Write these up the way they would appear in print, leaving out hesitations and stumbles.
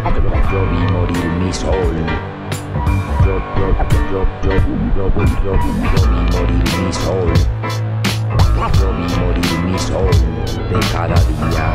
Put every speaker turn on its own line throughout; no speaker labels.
Yo vi morir mi sol. Yo vi morir mi sol. Yo vi morir mi sol de cada día.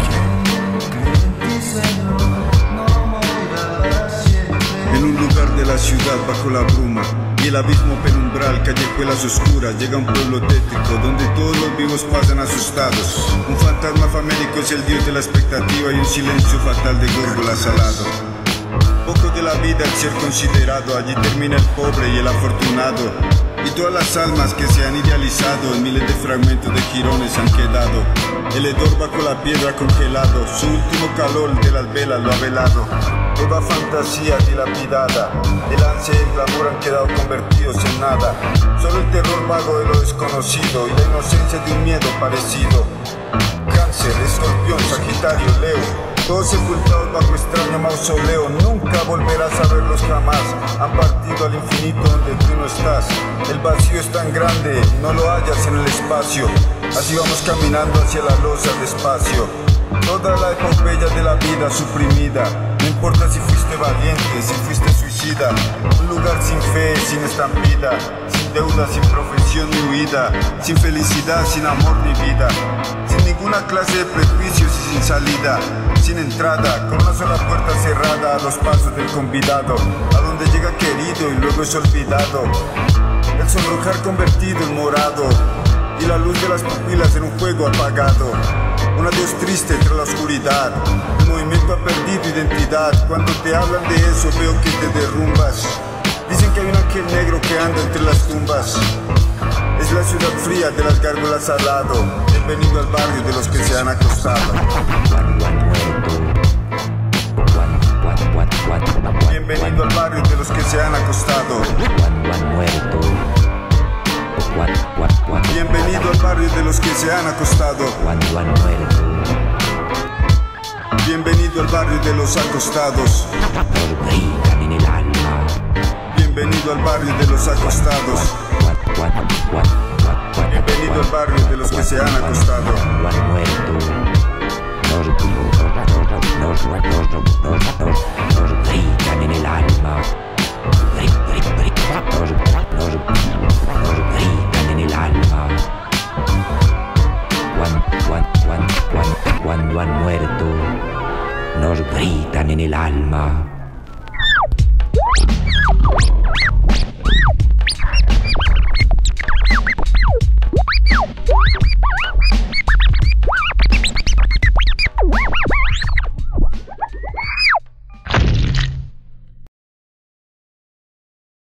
En un lugar de la ciudad bajo la bruma y el abismo penumbral, callejuelas oscuras, llega un pueblo tétrico donde todos los vivos pasan asustados. Un fantasma famélico es el dios de la expectativa y un silencio fatal de górgolas al lado. Poco de la vida el ser considerado, allí termina el pobre y el afortunado. Y todas las almas que se han idealizado en miles de fragmentos de jirones han quedado. El hedor bajo la piedra congelado, su último calor de las velas lo ha velado. Toda fantasía dilapidada, el ansia y el glamour han quedado convertidos en nada. Solo el terror vago de lo desconocido y la inocencia de un miedo parecido. Cáncer, Escorpión, Sagitario, Leo, todos sepultados bajo extraño mausoleo. Nunca volverás a verlos jamás. Han partido al infinito donde tú no estás. El vacío es tan grande, no lo hallas en el espacio. Así vamos caminando hacia la losa despacio. Toda la epopeya de la vida suprimida. No importa si fuiste valiente, si fuiste suicida. Un lugar sin fe, sin estampida, sin deuda, sin profesión ni huida, sin felicidad, sin amor ni vida, sin ninguna clase de prejuicios y sin salida, sin entrada, con una sola puerta cerrada a los pasos del convidado, a donde llega querido y luego es olvidado. El sonrojar convertido en morado y la luz de las pupilas en un fuego apagado. Un adiós triste entre la oscuridad. El movimiento ha perdido identidad. Cuando te hablan de eso veo que te derrumbas. Dicen que hay un ángel negro que anda entre las tumbas. Es la ciudad fría de las gárgolas al lado. Bienvenido al barrio de los que se han acostado. Bienvenido al barrio de los que se han acostado. Bienvenido al barrio de los que se han acostado.
Cuando han muerto.
Bienvenido al barrio de los acostados.
Nos gritan en el alma.
Bienvenido al barrio de los acostados. Bienvenido al barrio de los que se han acostado.
Cuando han muerto. Nos gritan en el alma. Nos gritan en el alma. Cuando han muerto, nos gritan en el alma.